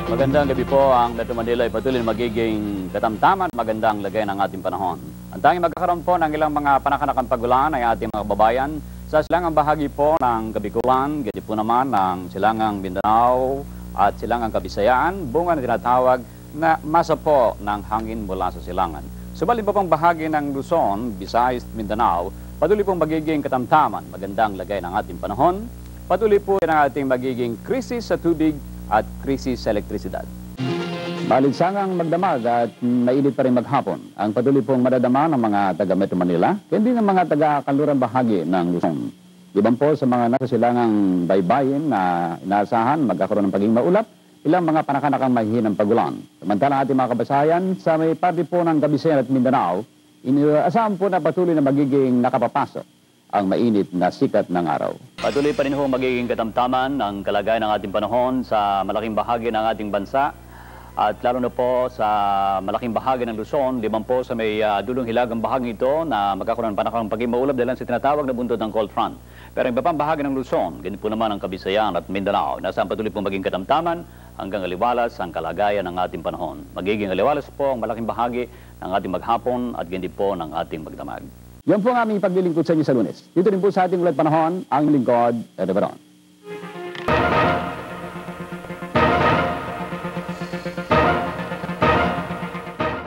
Magandang gabi po. Ang Metro Manila ay patuloy na magiging katamtaman at magandang lagay ng ating panahon. Ang tanging magkakaroon po ng ilang mga panakanakang pagulan ay ating mga kababayan sa silangang bahagi po ng Kabikulan, ganyan po naman ng silangang Mindanao at silangang Kabisayaan, bunga na tinatawag na masa po ng hangin mula sa silangan. Subalit po pang bahagi ng Luzon, Visayas, Mindanao, patuloy pong magiging katamtaman, magandang lagay ng ating panahon. Patuloy po ang ating magiging krisis sa tubig at krisis sa elektrisidad. Baligsangang magdamag at mainit pa rin maghapon ang patuloy pong madadama ng mga taga Metro Manila, kundi ng mga taga-kanlurang bahagi ng Luzon. Iban po sa mga nasa silangang baybayin na inaasahan magkakaroon ng pagiging maulap, ilang mga panakanakang mahihinang pagulan. Samantala ating mga kabasayan, sa may parte po ng Kabisayaan at Mindanao, inaasahan po na patuloy na magiging nakapapasok ang mainit na sikat ng araw. Patuloy pa rin ho magiging katamtaman ang kalagayan ng ating panahon sa malaking bahagi ng ating bansa at lalo na po sa malaking bahagi ng Luzon, limang po sa may dulong hilagang bahagi ito na magkakaroon ng panahon pagiging maulap dahil sa tinatawag na buntod ng cold front. Pero ang iba pang bahagi ng Luzon, ganito po naman ang Kabisayaan at Mindanao, nasaan patuloy po maging katamtaman hanggang aliwalas ang kalagayan ng ating panahon. Magiging aliwalas po ang malaking bahagi ng ating maghapon at ganito po ng ating magdamag. Yan po ang aming paglilingkod sa inyo sa Lunes. Dito rin po sa ating ulat panahon, ang lingkod, Ernie Baron.